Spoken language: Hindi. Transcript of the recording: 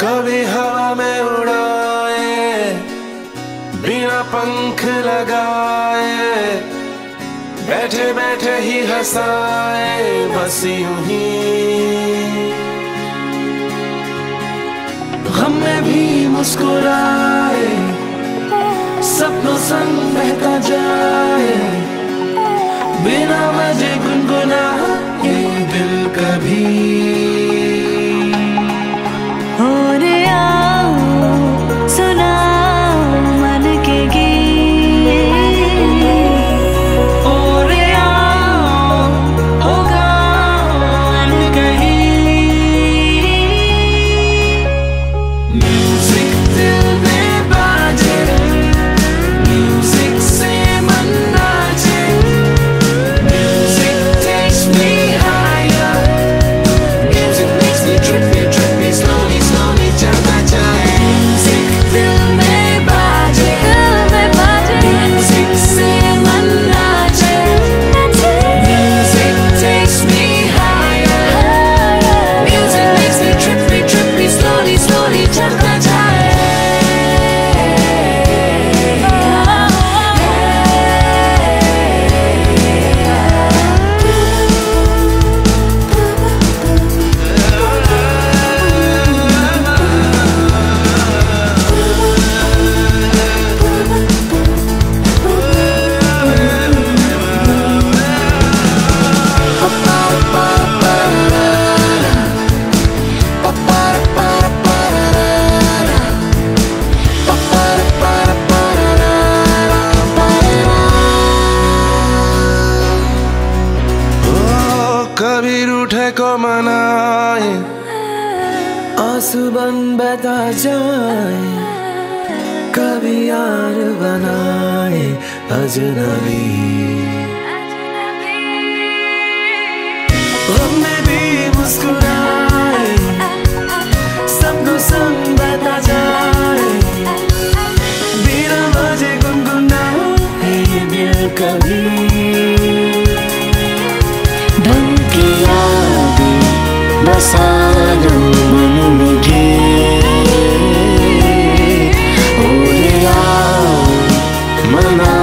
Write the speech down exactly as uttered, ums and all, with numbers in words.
कभी हवा में उड़ाए बिना पंख लगाए, बैठे बैठे ही हंसाए बस यूं ही। गम में भी मुस्कुराए, सपनों संग बहता जाए, बिना वजह गुनगुनाए दिल कभी। हो रे आओ सुनाओ मन के गीत, हो रे आओ होगा अनकही। म्यूजिक दिल में बाजे, म्यूजिक से मन नाचे, music takes me higher, music makes me trippy trippy slowly slowly चलता जाए। म्यूजिक दिल में बाजे, म्यूजिक से मन नाचे, music takes me higher, music makes me trippy trippy slowly slowly चलता जाए। कभी रूठे को मनाए, आंसू बन बहता जाए, कभी यार बनाए अजनबी। गम में भी मुस्कुराए, सपनों संग बहता जाए, बिना वजह गुनगुनाए दिल कभी। बसा लो मन मुझे, हो रे आओ मना